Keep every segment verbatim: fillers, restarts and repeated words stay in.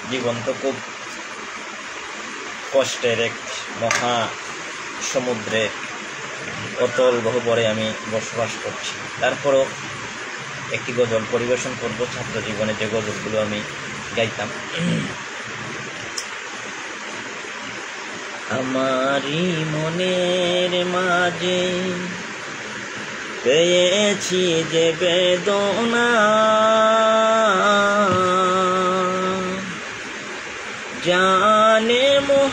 জীবন তো খুব কষ্টের এক মহা সমুদ্রে অতল গহ্বরে আমি বসবাস করছি। তারপরও একটি গজল পরিবেশন করব, ছাত্র জীবনে যে গজলগুলো আমি গাইতাম। আমারই মনের মাঝে পেয়েছি যে বেদনা, জানে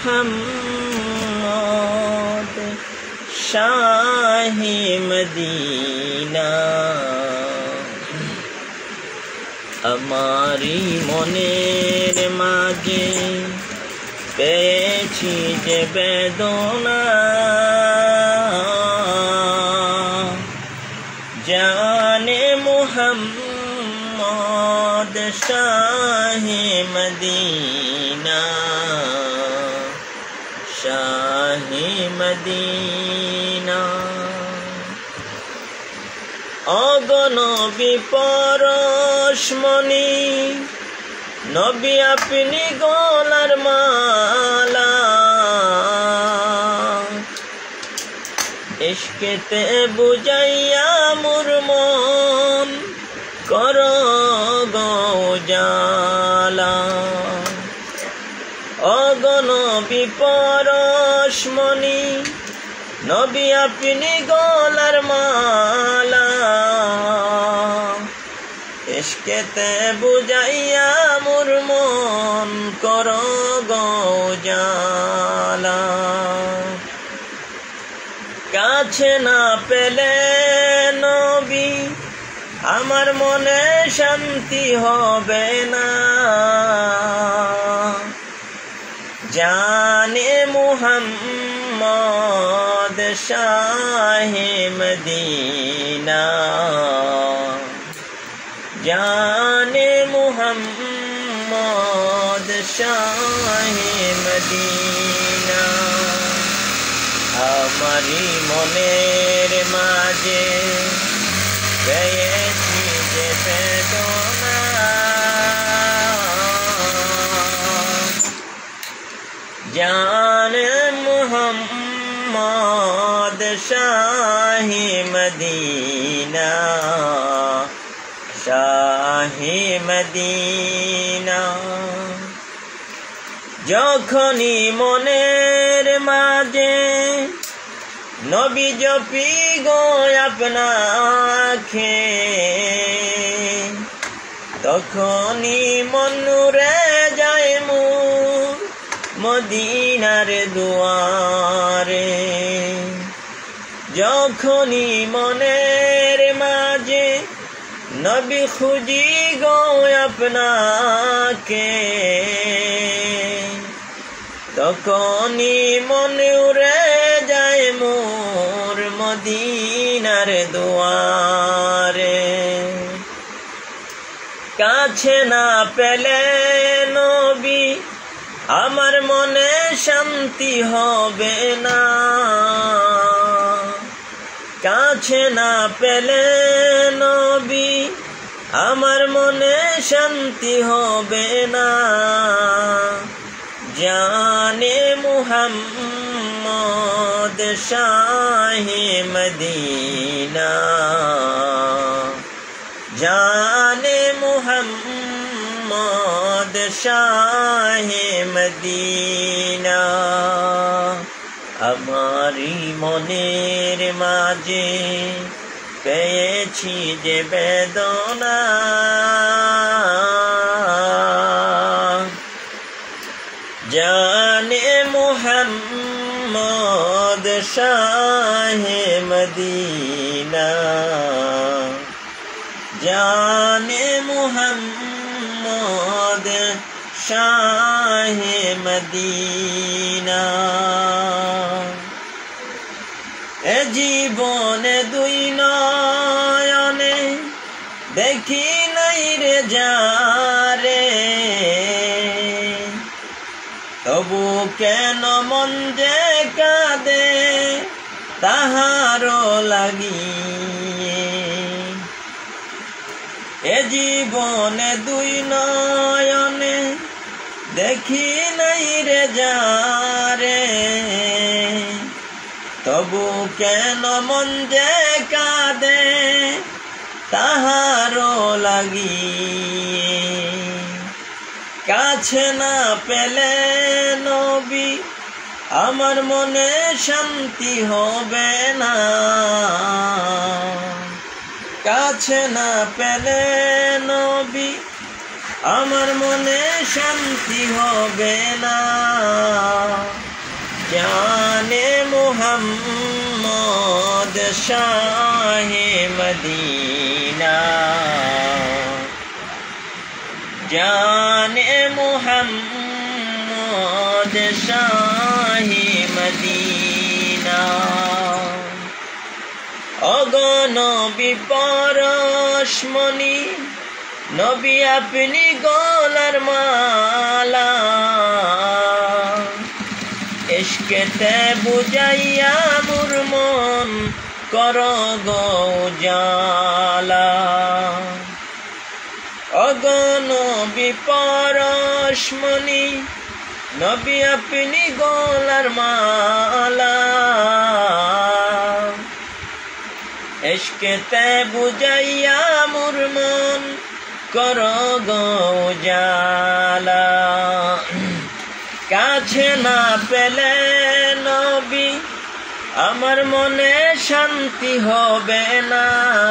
মুহাম্মদ শাহে মদিনা। আমারই মনের মাঝে পেয়েছি যে বেদনা, জানে মুহাম্মদ শাহে মদিনা, শাহে মদিনা। অগনবী পরশমণি নবী আপনি গলার মালা, ইশকেতে বুঝাইয়া মোর মন কর গো উজালা। অগনবী পরশমণি নবী আপনি গলার মালা, ইশকেতে বুঝাইয়া মোর মন কর গো উজালা। কাছে না পেলে নবী আমার মনে শান্তি হবে না, জানে মুহাম্মদ শাহে মদিনা, জানে মুহাম্মদ শাহে মদিনা। আমারি মনের মাঝে পেয়েছি যে বেদনা, জানে মুহাম্মদ শাহে মদিনা, শাহে মদিনা। যখনই মনের মাঝে নবী জপি গো আপনাকে, তখনই মনুরে যায় মোর মদিনার দুয়ারে। যখনই মনের মাঝে নবী খুঁজি গো আপনাকে, তখনই মনে উড়ে যায় মোর মদিনার দুয়ারে। কাছে না পেলে নবী আমার মনে শান্তি হবে না, কাছে না পেলে নবী আমার মনে শান্তি হবে না, জানে মুহাম্মদ শাহে মদিনা, জানে মুহাম্মদ শাহে মদিনা। আমারি মনের মাঝে পেয়েছি যে বেদনা, জানে মুহাম্মদ শাহে মদিনা, জানে মুহাম্মদ শাহে মদিনা। এ জীবনে দুই নয়নে দেখি নাই রে যারে, তবু কেন মন যে কাঁদে তাহারও লাগিয়ে। এ জীবনে দুই নয়নে দেখি নাই রে যারে, তবু কেন মন যে কাঁদে তাহারও লাগি। কাছে না পেলে নবী আমার মনে শান্তি হবে না, কাছে না পেলে নবী আমার মনে শান্তি হবে না। জানে মুহাম্মদ শাহে মদিনা, জানে মুহাম্মদ শাহে মদিনা। ওগো নবী পরশমণি, নবী আপনি গলার মালা, ইশকেতে বুঝাইয়া মোর মন কর গো উজালা। ওগো নবী পরশমণি, নবী আপনি গলার মালা, ইশকেতে বুঝাইয়া মোর মন কর গো উজালা। কাছে না পেলে নবী আমার মনে শান্তি হবে না,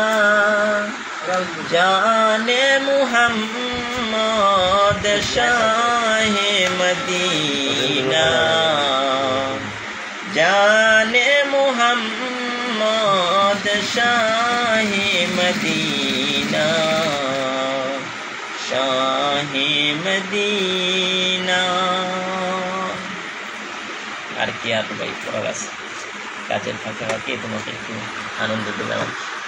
জানে মুহাম্মদ শাহে মদিনা, জানে মুহাম্মদ শাহে মদিনা, শাহে মদিনা। আর কি আর ভাই পড়ার আছে, কাজের ফাঁকে ফাঁকে তোমাকে একটু আনন্দ দিলাম।